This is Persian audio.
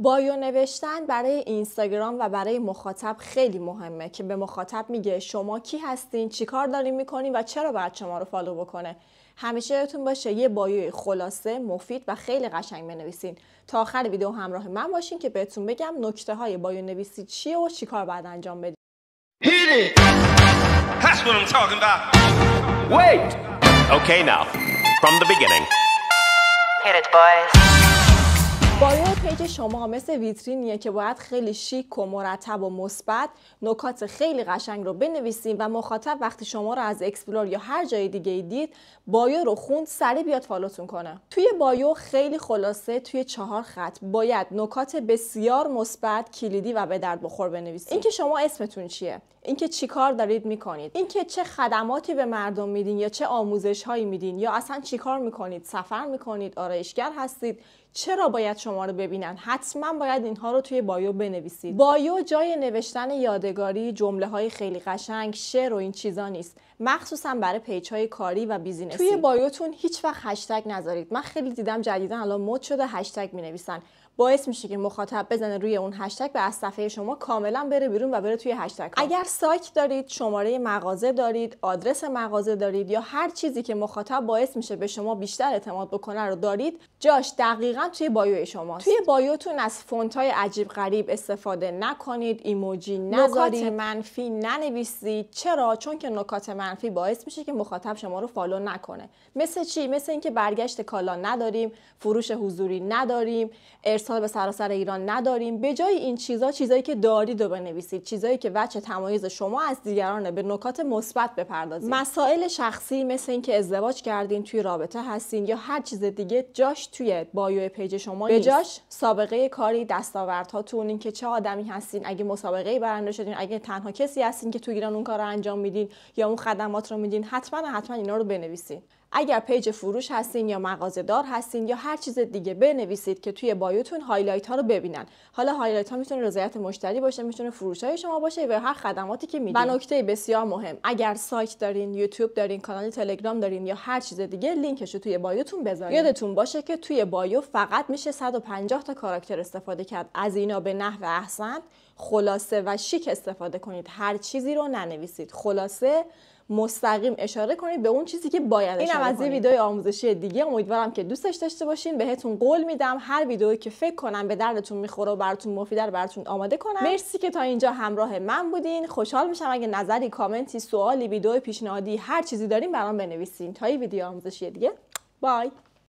بایو نوشتن برای اینستاگرام و برای مخاطب خیلی مهمه که به مخاطب میگه شما کی هستین، چی کار دارین میکنین و چرا باید شما رو فالو بکنه. همیشه یادتون باشه یه بایو خلاصه، مفید و خیلی قشنگ بنویسین. تا آخر ویدیو همراه من باشین که بهتون بگم نکته های بایو نویسی چیه و چی کار باید انجام بدین. Hit it! That's what I'm talking about. Wait! Okay, now, from the beginning. Hit it, boys. بایو پیج شما مثل ویترینیه که باید خیلی شیک و مرتب و مثبت نکات خیلی قشنگ رو بنویسین و مخاطب وقتی شما رو از اکسپلور یا هر جای دیگه دید بایو رو خوند سریع بیاد فالوتون کنه. توی بایو خیلی خلاصه توی 4 خط باید نکات بسیار مثبت، کلیدی و به درد بخور بنویسید. اینکه شما اسمتون چیه، اینکه چی کار دارید میکنید، اینکه چه خدماتی به مردم میدین یا چه آموزش هایی میدین یا اصلا چی کار میکنید، سفر میکنید، آرایشگر هستید، چرا باید شما رو ببینن. حتما باید اینها رو توی بایو بنویسید. بایو جای نوشتن یادگاری، جمله های خیلی قشنگ، شعر و این چیزا نیست، مخصوصا برای پیج های کاری و بیزینسی. توی بایوتون هیچ وقت هشتگ نذارید. من خیلی دیدم جدیدا الان مد شده هشتگ مینویسن، باعث میشه که مخاطب بزنه روی اون هشتگ و از صفحه شما کاملا بره بیرون و بره توی هشتگ ها. اگر سایت دارید، شماره مغازه دارید، آدرس مغازه دارید یا هر چیزی که مخاطب باعث میشه به شما بیشتر اعتماد بکنه رو دارید، جاش دقیقاً توی بایو شماست. توی بایوتون از فونت های عجیب غریب استفاده نکنید، ایموجی نذارید، نکات منفی ننویسید. چرا؟ چون که نکات منفی باعث میشه که مخاطب شما رو فالو نکنه. مثل چی؟ مثل اینکه برگشت کالا نداریم، فروش حضوری نداریم، ارسال به سراسر ایران نداریم. به جای این چیزا چیزایی که دارید رو بنویسید، چیزایی که وجه تمایز شما از دیگرانه، به نکات مثبت بپردازید. مسائل شخصی مثل اینکه ازدواج کردین، توی رابطه هستین یا هر چیز دیگه جاش توی بایو پیج شما نیست. به جاش سابقه کاری، دستاوردهاتون، اینکه چه آدمی هستین، اگه مسابقه برنده شدین، اگه تنها کسی هستین که تو ایران اون کار رو انجام میدین یا اون خدمات رو میدین، حتما اینا رو بنویسید. اگر پیج فروش هستین یا مغازه‌دار هستین یا هر چیز دیگه بنویسید که توی بایوتون هایلایت ها رو ببینن. حالا هایلایت ها میتونه رضایت مشتری باشه، میتونه فروش های شما باشه و هر خدماتی که میدین. و نکته بسیار مهم، اگر سایت دارین، یوتیوب دارین، کانال تلگرام دارین یا هر چیز دیگه، لینکش رو توی بایوتون بذارید. یادتون باشه که توی بایو فقط میشه 150 تا کاراکتر استفاده کرد. از اینا به نحو احسن، خلاصه و شیک استفاده کنید. هر چیزی رو ننویسید. خلاصه مستقیم اشاره کنید به اون چیزی که باید اشاره کنید. اینم از یه ویدیو آموزشی دیگه. امیدوارم که دوستش داشته باشین. بهتون قول میدم هر ویدیویی که فکر کنم به دردتون میخوره و براتون مفیده رو براتون آماده کنم. مرسی که تا اینجا همراه من بودین. خوشحال میشم اگه نظری، کامنتی، سوالی، ویدیو پیشنهادی، هر چیزی دارین برام بنویسین. تا این ویدیو آموزشی دیگه. بای.